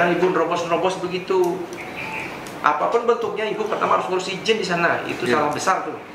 Jangan ibu nerobos-nerobos begitu. Apapun bentuknya, ibu pertama harus ngurus izin di sana. Itu salah besar tuh.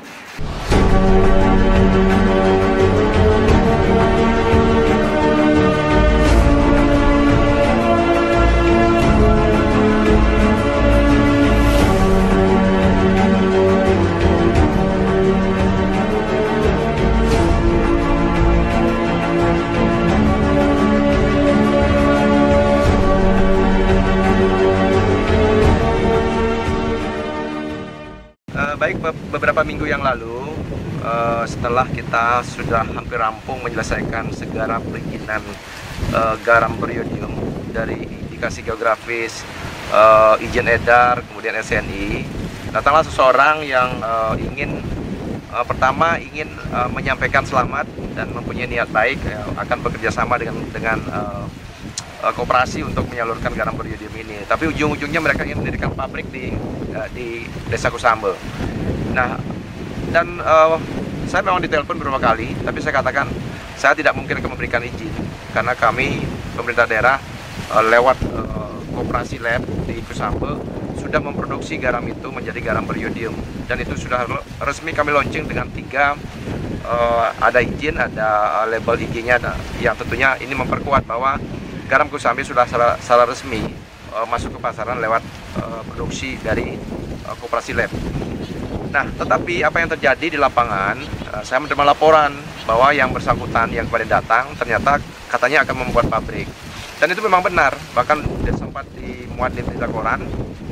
Baik, beberapa minggu yang lalu, setelah kita sudah hampir rampung menyelesaikan segala perizinan garam beriodium dari indikasi geografis, izin edar, kemudian SNI, datanglah seseorang yang pertama ingin menyampaikan selamat dan mempunyai niat baik, akan bekerja sama dengan koperasi untuk menyalurkan garam beriodium ini. Tapi ujung-ujungnya mereka ingin mendirikan pabrik di Desa Kusambe. Nah, dan saya memang ditelepon beberapa kali, tapi saya katakan saya tidak mungkin akan memberikan izin karena kami pemerintah daerah lewat koperasi lab di Kusambe sudah memproduksi garam itu menjadi garam beriodium, dan itu sudah resmi kami launching dengan 3 ada izin, ada label IG-nya, yang tentunya ini memperkuat bahwa garam Kusambe sudah secara resmi masuk ke pasaran lewat produksi dari koperasi lab. Nah, tetapi apa yang terjadi di lapangan, saya menerima laporan bahwa yang bersangkutan yang kemarin datang ternyata katanya akan membuat pabrik. Dan itu memang benar, bahkan sempat dimuat di berita koran.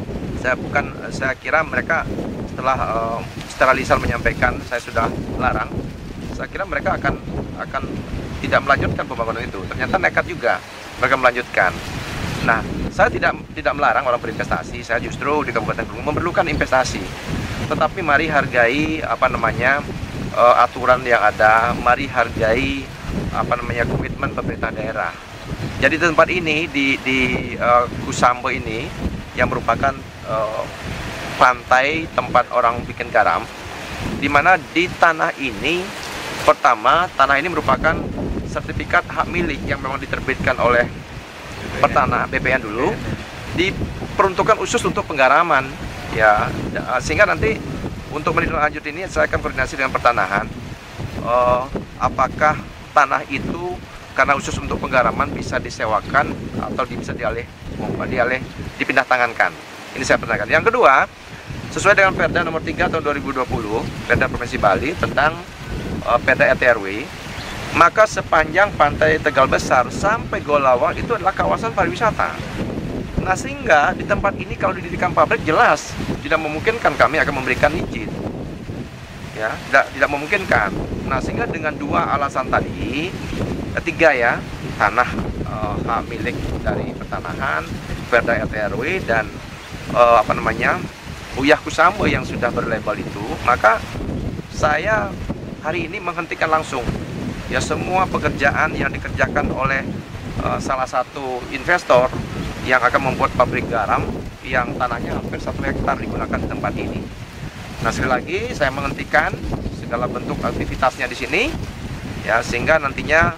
Saya kira mereka setelah lisan menyampaikan saya sudah larang, saya kira mereka akan tidak melanjutkan pembangunan itu. Ternyata nekat juga mereka melanjutkan. Nah, saya tidak melarang orang berinvestasi. Saya justru di Kabupaten Kelungkung memerlukan investasi. Tetapi mari hargai aturan yang ada, mari hargai komitmen pemerintah daerah. Jadi tempat ini di Kusambe ini yang merupakan pantai tempat orang bikin garam, di mana di tanah ini pertama tanah ini merupakan sertifikat hak milik yang memang diterbitkan oleh BPN dulu, diperuntukkan khusus untuk penggaraman. Ya, sehingga nanti untuk menindaklanjut ini saya akan koordinasi dengan pertanahan. Apakah tanah itu karena khusus untuk penggaraman bisa disewakan atau bisa dipindah tangankan? Ini saya pertanyakan. Yang kedua, sesuai dengan Perda nomor 3 tahun 2020, Perda Provinsi Bali tentang Perda RT/RW, maka sepanjang pantai Tegal Besar sampai Golawang itu adalah kawasan pariwisata. Nah, sehingga di tempat ini kalau didirikan pabrik jelas tidak memungkinkan kami akan memberikan izin. Ya, tidak memungkinkan. Nah, sehingga dengan 2 alasan tadi, 3 ya, tanah hak milik dari pertanahan, Perda RT/RW dan Uyah Kusambe yang sudah berlabel itu, maka saya hari ini menghentikan langsung ya semua pekerjaan yang dikerjakan oleh salah satu investor yang akan membuat pabrik garam yang tanahnya hampir 1 hektar digunakan di tempat ini. Nah, sekali lagi saya menghentikan segala bentuk aktivitasnya di sini ya, sehingga nantinya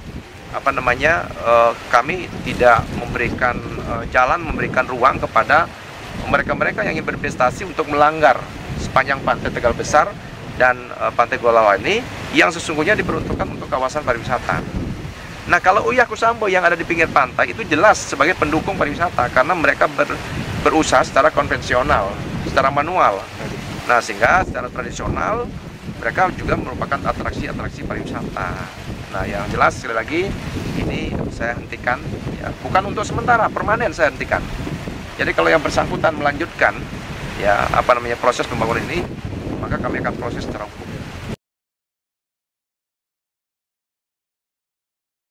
kami tidak memberikan memberikan ruang kepada mereka-mereka yang ingin berinvestasi untuk melanggar sepanjang pantai Tegal Besar dan pantai Golawang ini yang sesungguhnya diperuntukkan untuk kawasan pariwisata. Nah, kalau Uyah Kusambe yang ada di pinggir pantai itu jelas sebagai pendukung pariwisata karena mereka berusaha secara konvensional, secara manual. Nah, sehingga secara tradisional mereka juga merupakan atraksi-atraksi pariwisata. Nah, yang jelas sekali lagi ini saya hentikan ya, bukan untuk sementara, permanen saya hentikan. Jadi kalau yang bersangkutan melanjutkan ya proses pembangunan ini, maka kami akan proses secara hukum.